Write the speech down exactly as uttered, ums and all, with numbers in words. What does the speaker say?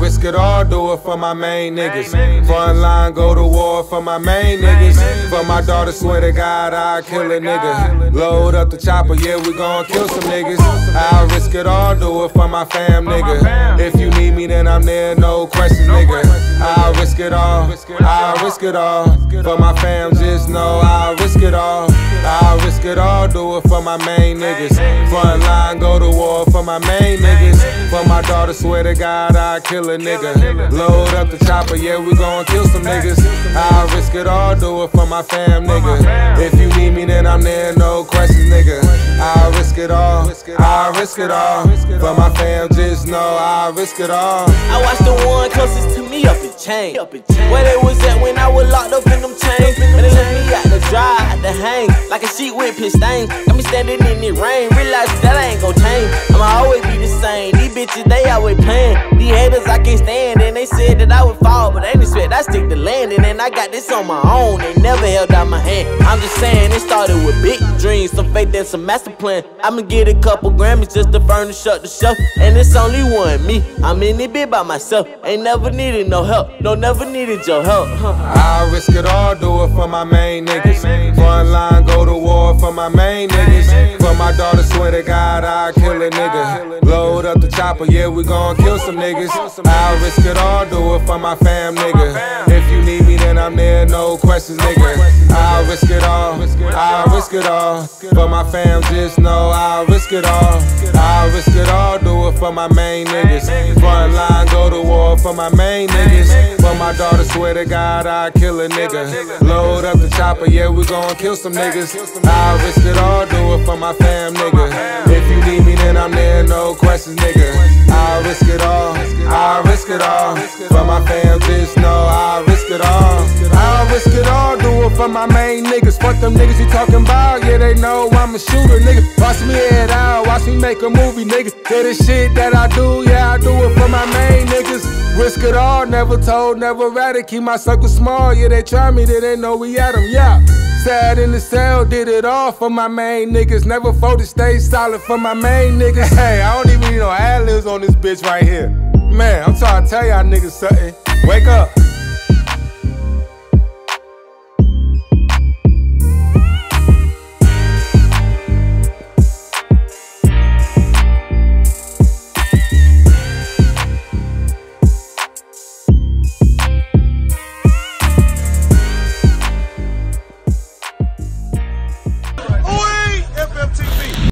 risk it all, do it for my main niggas. Front line, go to war for my main niggas. For my daughter, swear to God, I'll kill a nigga. Load up the chopper, yeah, we gon' kill some niggas. I'll risk it all, do it for my fam, nigga. If you need me, then I'm there, no questions, nigga. I'll risk it all, I'll risk it all. For my fam, just know I'll risk it all. I'll risk it all, do it for my main niggas. Front line, go to war for my main niggas. For my daughter, swear to God, I'll kill a nigga. Load up the chopper, yeah, we gon' kill some niggas. I'll risk it all, do it for my fam, nigga. If you need me, then I'm there, no questions, nigga. I'll risk it all, I'll risk it all. For my fam, just know I'll risk it all. I watched the one closest to me up in chain. Where they was at when I was locked up in them chains. And they let me out to dry, out to hang, like a sheet with piss stains. Got me standing in the rain, realize that I ain't gon' change. I'ma always be the same. These bitches, they always playing. These haters I can't stand, and they said that I would fall, but they didn't expect I stick to landing. And I got this on my own, they never held out my hand. I'm just saying, it started with big dreams, some faith and some master plan. I'ma get a couple Grammys just to furnish up the show. And it's only one me, I'm in it bit by myself. Ain't never needed no help, no never needed your help. Huh. I'll risk it all, do it for my main niggas. Front line, go to war for my main niggas. For my daughter, swear to God, I'll kill a nigga. Load up the chopper, yeah, we gon' kill some niggas. I'll risk it all, do it for my fam, nigga. If you need me, then I'm there, no questions, nigga. I'll risk it all, I'll risk it all. For my fam, just know I'll risk it all. I'll risk it all, do it for my main niggas. Front line, go to war for my main niggas. For my daughter, swear to God, I'll kill a nigga. Load up the chopper, yeah, we gon' kill some niggas. I'll risk it all, do it for my fam, nigga. If you need me, then I'm there, no questions, nigga. I'll risk it all, I'll risk it all. For my fam, just know I'll risk it all. I'll risk it all, do it for my main niggas. Fuck them niggas you talking about, yeah, they know I'm a shooter, nigga. Watch me head out, watch me make a movie, nigga. Yeah, the shit that I do, yeah, I do it for my main niggas. Risk it all, never told, never ratted. Keep my circle small, yeah, they try me, they didn't know we at them, yeah. Sad in the cell, did it all for my main niggas. Never folded, stay solid for my main niggas. Hey, I don't even need no ad-libs on this bitch right here. Man, I'm trying to tell y'all niggas something. Wake up.